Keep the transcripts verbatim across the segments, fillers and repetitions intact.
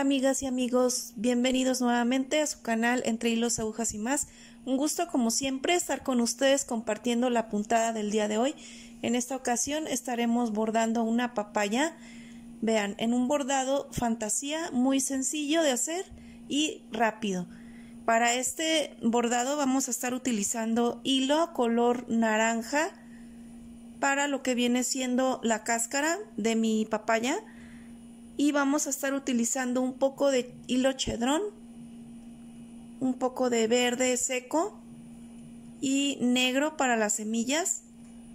amigas y amigos, bienvenidos nuevamente a su canal Entre Hilos, Agujas y Más. Un gusto como siempre estar con ustedes compartiendo la puntada del día de hoy. En esta ocasión estaremos bordando una papaya. Vean, en un bordado fantasía muy sencillo de hacer y rápido. Para este bordado vamos a estar utilizando hilo color naranja para lo que viene siendo la cáscara de mi papaya. Y vamos a estar utilizando un poco de hilo chedrón, un poco de verde seco y negro para las semillas.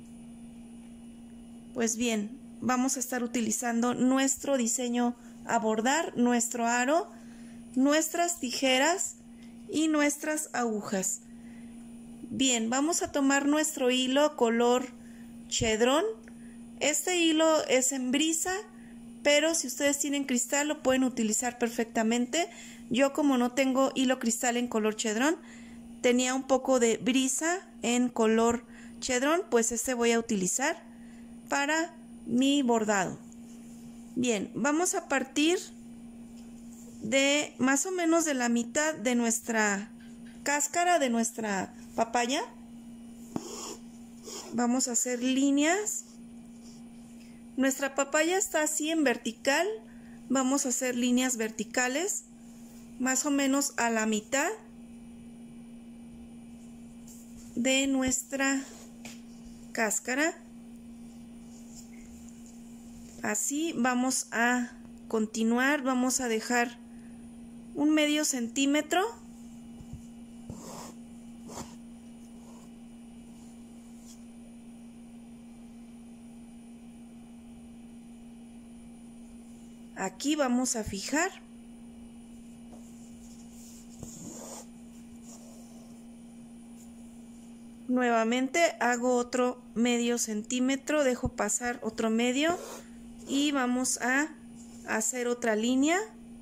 Pues bien, vamos a estar utilizando nuestro diseño a bordar, nuestro aro, nuestras tijeras y nuestras agujas. Bien, vamos a tomar nuestro hilo color chedrón. Este hilo es en brisa, pero si ustedes tienen cristal lo pueden utilizar perfectamente. Yo, como no tengo hilo cristal en color chedrón, tenía un poco de brisa en color chedrón, pues este voy a utilizar para mi bordado. Bien, vamos a partir de más o menos de la mitad de nuestra cáscara de nuestra papaya. Vamos a hacer líneas. Nuestra papaya está así en vertical, vamos a hacer líneas verticales, más o menos a la mitad de nuestra cáscara. Así vamos a continuar, vamos a dejar un medio centímetro. Aquí vamos a fijar. Nuevamente hago otro medio centímetro, dejo pasar otro medio y vamos a hacer otra línea.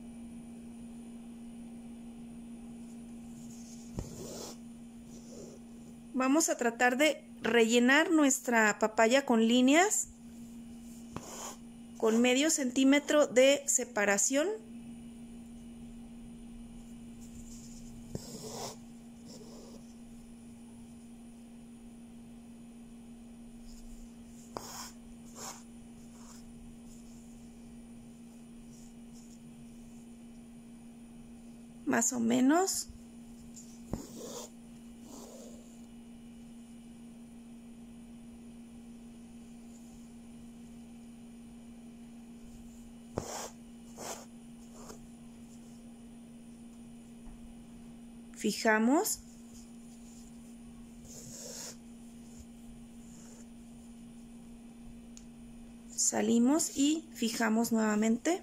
Vamos a tratar de rellenar nuestra papaya con líneas con medio centímetro de separación. Más o menos. Fijamos. Salimos y fijamos nuevamente.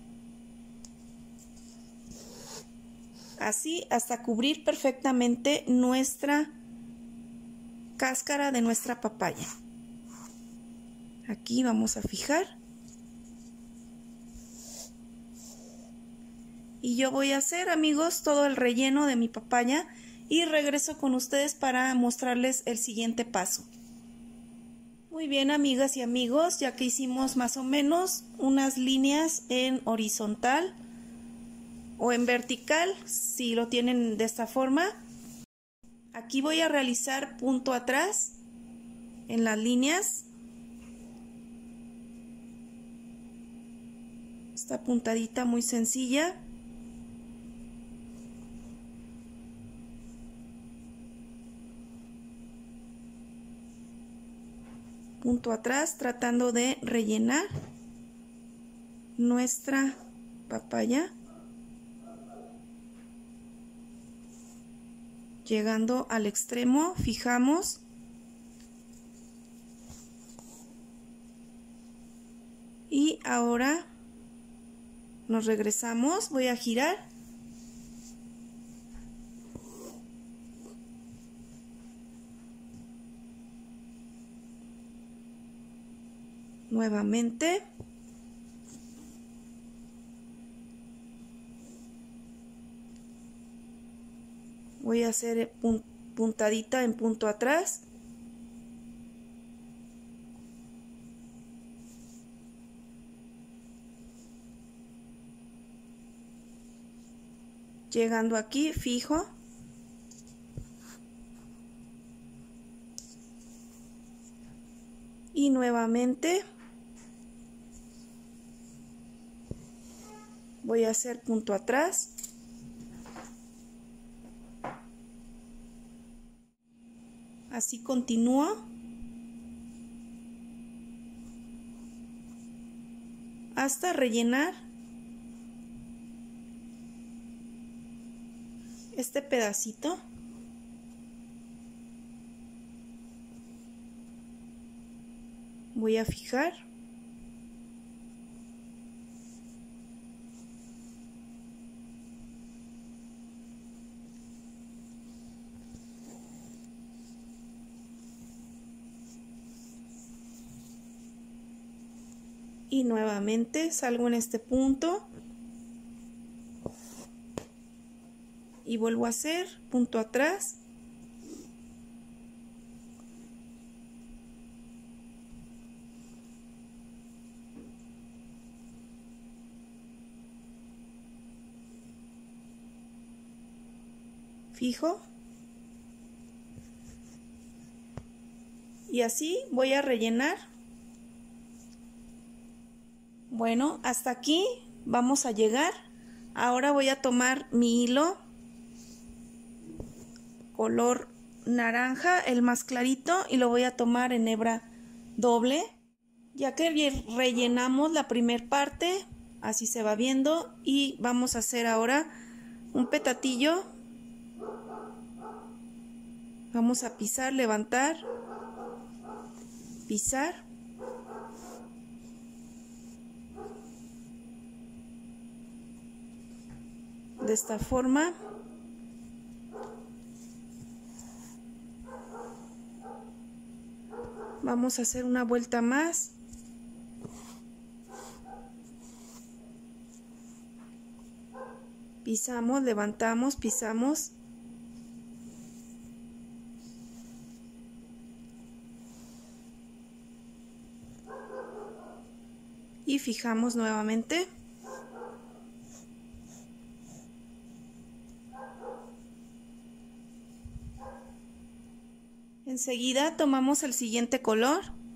Así hasta cubrir perfectamente nuestra cáscara de nuestra papaya. Aquí vamos a fijar. Y yo voy a hacer, amigos, todo el relleno de mi papaya y regreso con ustedes para mostrarles el siguiente paso. Muy bien, amigas y amigos, ya que hicimos más o menos unas líneas en horizontal o en vertical, si lo tienen de esta forma. Aquí voy a realizar punto atrás en las líneas. Esta puntadita muy sencilla. Punto atrás, tratando de rellenar nuestra papaya, llegando al extremo, fijamos y ahora nos regresamos. Voy a girar. Nuevamente. Voy a hacer puntadita en punto atrás. Llegando aquí, fijo. Y nuevamente voy a hacer punto atrás. Así continúo. Hasta rellenar este pedacito. Voy a fijar. Y nuevamente salgo en este punto y vuelvo a hacer punto atrás. Fijo. Y así voy a rellenar. Bueno, hasta aquí vamos a llegar. Ahora voy a tomar mi hilo color naranja, el más clarito, y lo voy a tomar en hebra doble. Ya que rellenamos la primera parte, así se va viendo, y vamos a hacer ahora un petatillo. Vamos a pisar, levantar, pisar. De esta forma. Vamos a hacer una vuelta más. Pisamos, levantamos, pisamos. Y fijamos nuevamente. Enseguida tomamos el siguiente color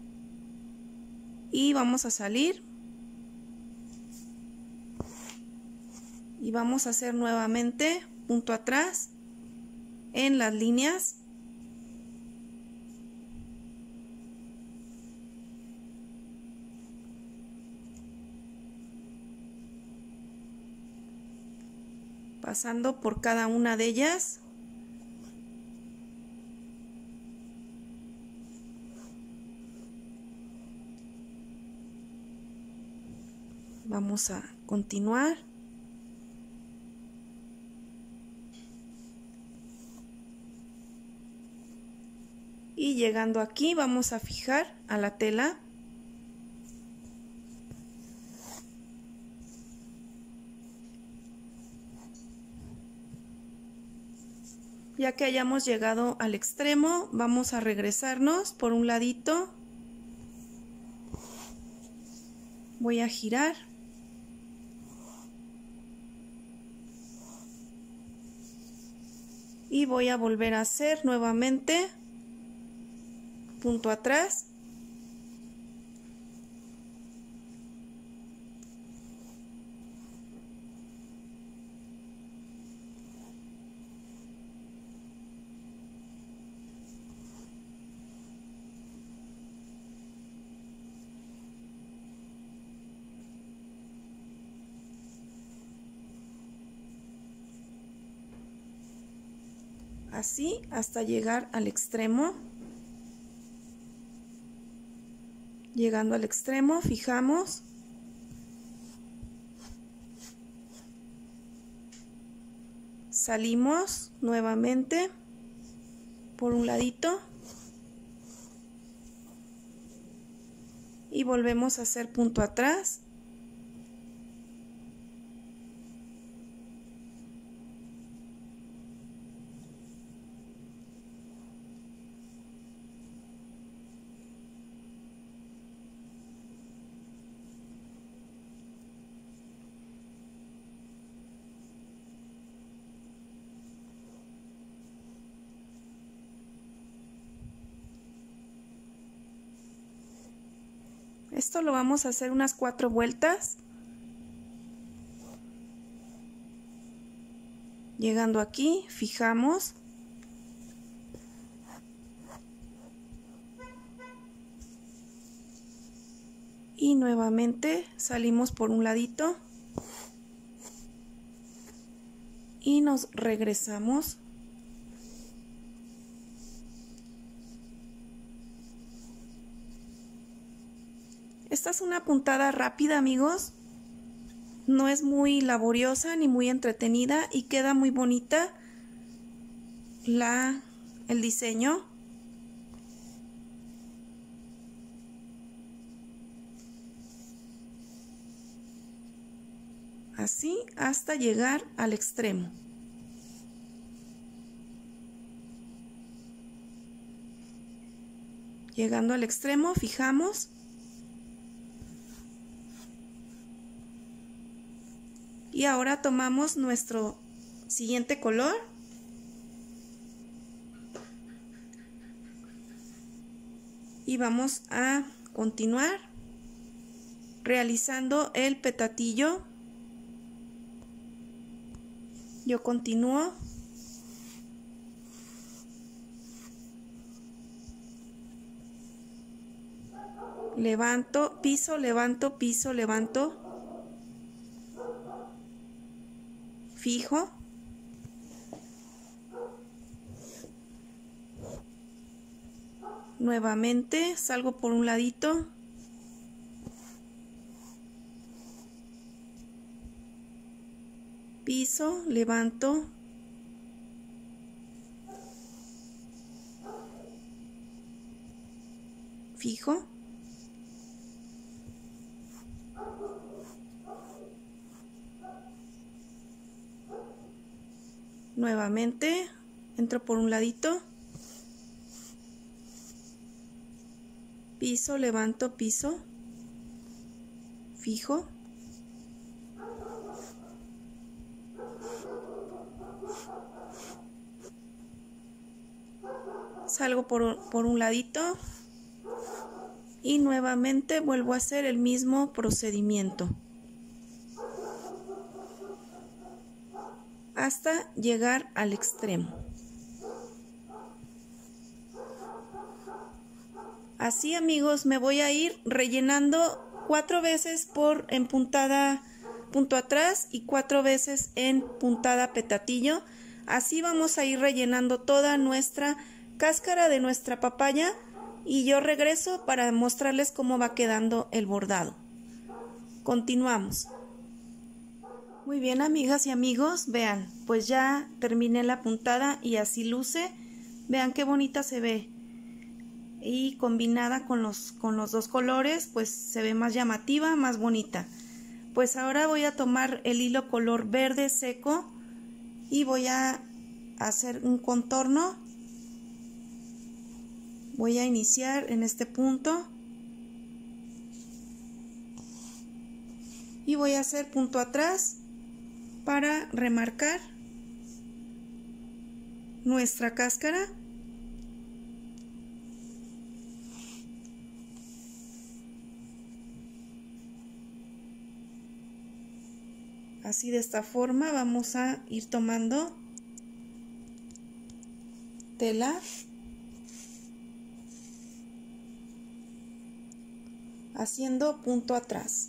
y vamos a salir y vamos a hacer nuevamente punto atrás en las líneas. Pasando por cada una de ellas. Vamos a continuar. Y llegando aquí vamos a fijar a la tela. Ya que hayamos llegado al extremo, vamos a regresarnos por un ladito. Voy a girar. Y voy a volver a hacer nuevamente punto atrás. Así hasta llegar al extremo. Llegando al extremo, fijamos. Salimos nuevamente por un ladito. Y volvemos a hacer punto atrás. Esto lo vamos a hacer unas cuatro vueltas. Llegando aquí, fijamos. Y nuevamente salimos por un ladito. Y nos regresamos. Esta es una puntada rápida, amigos. No es muy laboriosa ni muy entretenida y queda muy bonita la, el diseño. Así hasta llegar al extremo. Llegando al extremo, fijamos. Y ahora tomamos nuestro siguiente color. Y vamos a continuar realizando el petatillo. Yo continúo. Levanto, piso, levanto, piso, levanto. Fijo. Nuevamente salgo por un ladito. Piso, levanto. Fijo. Nuevamente entro por un ladito. Piso, levanto, piso. Fijo. Salgo por, por un ladito. Y nuevamente vuelvo a hacer el mismo procedimiento. Hasta llegar al extremo. Así, amigos, me voy a ir rellenando cuatro veces por en puntada punto atrás y cuatro veces en puntada petatillo. Así vamos a ir rellenando toda nuestra cáscara de nuestra papaya y yo regreso para mostrarles cómo va quedando el bordado. Continuamos. Muy bien, amigas y amigos, vean, pues ya terminé la puntada y así luce. Vean qué bonita se ve. Y combinada con los, con los dos colores, pues se ve más llamativa, más bonita. Pues ahora voy a tomar el hilo color verde seco y voy a hacer un contorno. Voy a iniciar en este punto. Y voy a hacer punto atrás para remarcar nuestra cáscara. Así, de esta forma vamos a ir tomando tela, haciendo punto atrás.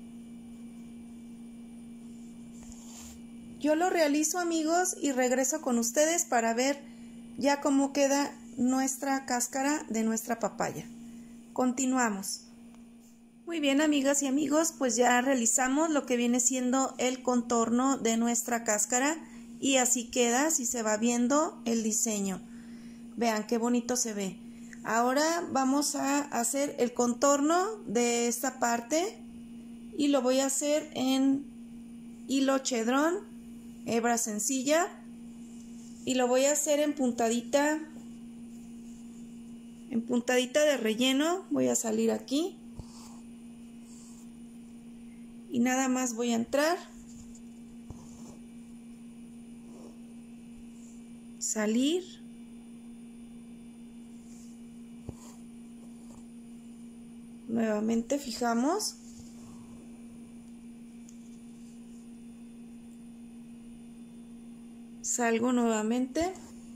Yo lo realizo, amigos, y regreso con ustedes para ver ya cómo queda nuestra cáscara de nuestra papaya. Continuamos. Muy bien, amigas y amigos, pues ya realizamos lo que viene siendo el contorno de nuestra cáscara y así queda, si se va viendo el diseño. Vean qué bonito se ve. Ahora vamos a hacer el contorno de esta parte y lo voy a hacer en hilo chedrón, hebra sencilla, y lo voy a hacer en puntadita, en puntadita de relleno. Voy a salir aquí y nada más voy a entrar, salir, Nuevamente fijamos. Salgo nuevamente.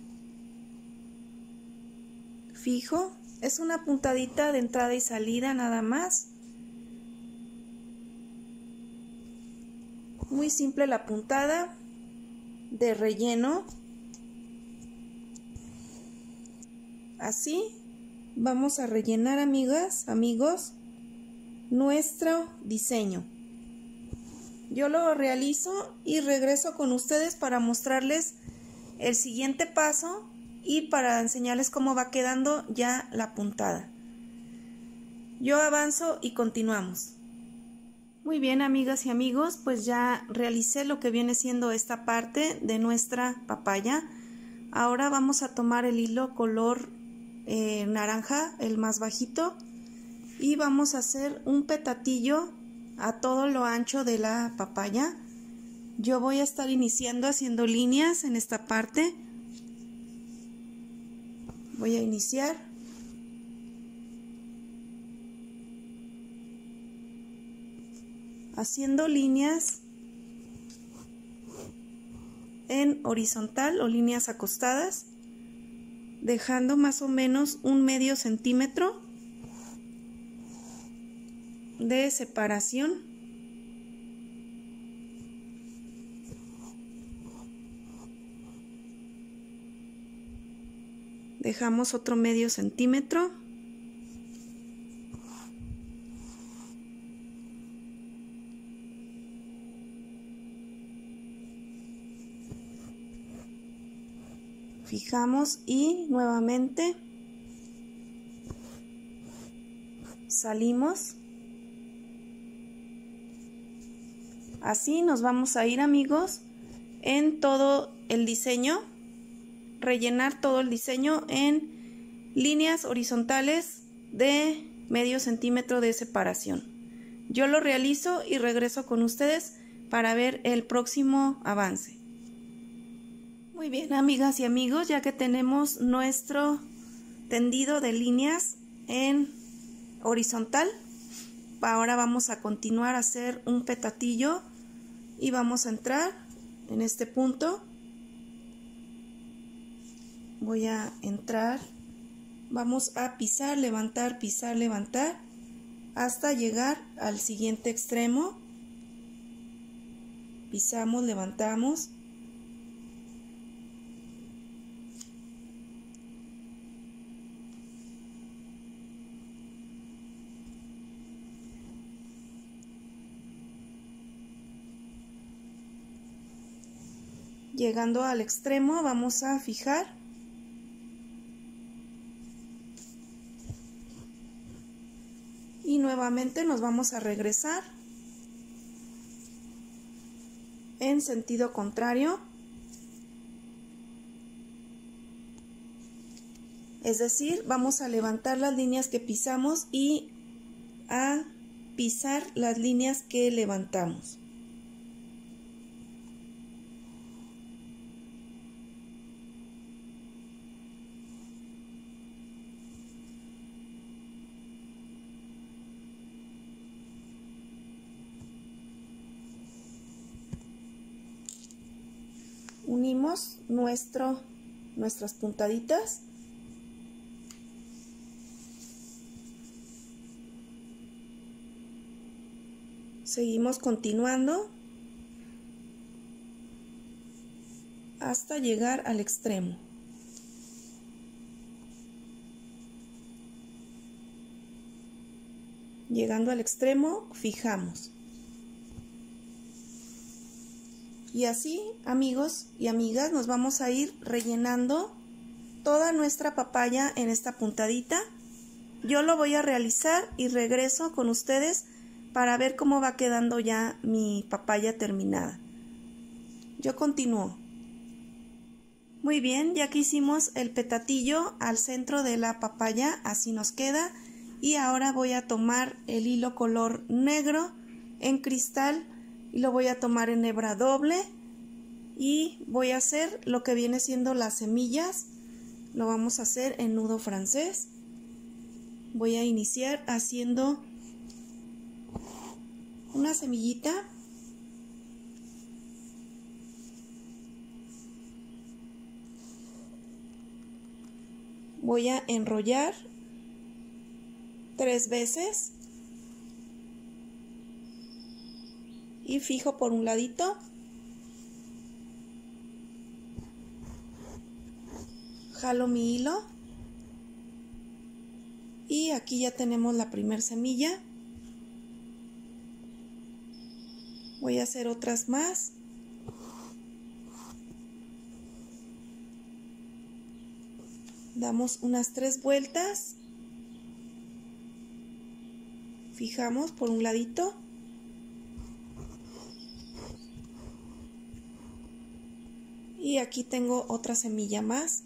Fijo. Es una puntadita de entrada y salida nada más. Muy simple la puntada de relleno. Así vamos a rellenar, amigas, amigos, nuestro diseño. Yo lo realizo y regreso con ustedes para mostrarles el siguiente paso y para enseñarles cómo va quedando ya la puntada. Yo avanzo y continuamos. Muy bien, amigas y amigos, pues ya realicé lo que viene siendo esta parte de nuestra papaya. Ahora vamos a tomar el hilo color eh, naranja, el más bajito, y vamos a hacer un petatillo a todo lo ancho de la papaya. Yo voy a estar iniciando haciendo líneas en esta parte. Voy a iniciar. Haciendo líneas en horizontal o líneas acostadas, dejando más o menos un medio centímetro de separación. Dejamos otro medio centímetro. Fijamos y nuevamente salimos. Así nos vamos a ir, amigos, en todo el diseño, rellenar todo el diseño en líneas horizontales de medio centímetro de separación. Yo lo realizo y regreso con ustedes para ver el próximo avance. Muy bien, amigas y amigos, ya que tenemos nuestro tendido de líneas en horizontal, ahora vamos a continuar a hacer un petatillo y vamos a entrar en este punto. Voy a entrar, vamos a pisar, levantar, pisar, levantar hasta llegar al siguiente extremo. Pisamos, levantamos. Llegando al extremo vamos a fijar y nuevamente nos vamos a regresar en sentido contrario, es decir, vamos a levantar las líneas que pisamos y a pisar las líneas que levantamos. Unimos nuestro, nuestras puntaditas. Seguimos continuando hasta llegar al extremo. Llegando al extremo, fijamos. Y así, amigos y amigas, nos vamos a ir rellenando toda nuestra papaya en esta puntadita. Yo lo voy a realizar y regreso con ustedes para ver cómo va quedando ya mi papaya terminada. Yo continúo. Muy bien, ya que hicimos el petatillo al centro de la papaya, así nos queda. Y ahora voy a tomar el hilo color negro en cristal y lo voy a tomar en hebra doble y voy a hacer lo que viene siendo las semillas. Lo vamos a hacer en nudo francés. Voy a iniciar haciendo una semillita. Voy a enrollar tres veces y fijo por un ladito. Jalo mi hilo y aquí ya tenemos la primera semilla. Voy a hacer otras más. Damos unas tres vueltas. Fijamos por un ladito. Y aquí tengo otra semilla más.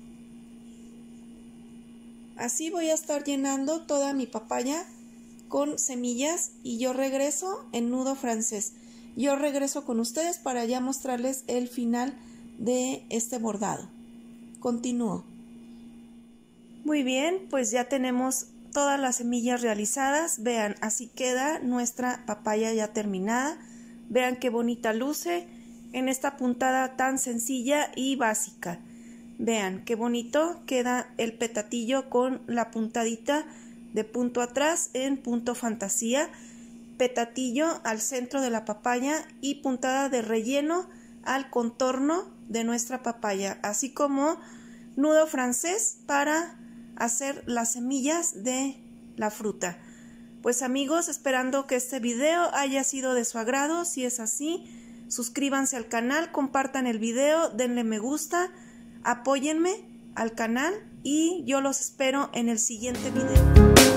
Así voy a estar llenando toda mi papaya con semillas y yo regreso en nudo francés. Yo regreso con ustedes para ya mostrarles el final de este bordado. Continúo. Muy bien, pues ya tenemos todas las semillas realizadas. Vean, así queda nuestra papaya ya terminada. Vean qué bonita luce en esta puntada tan sencilla y básica. Vean qué bonito queda el petatillo con la puntadita de punto atrás en punto fantasía, petatillo al centro de la papaya y puntada de relleno al contorno de nuestra papaya, así como nudo francés para hacer las semillas de la fruta. Pues amigos, esperando que este video haya sido de su agrado. Si es así, suscríbanse al canal, compartan el video, denle me gusta, apóyenme al canal y yo los espero en el siguiente video.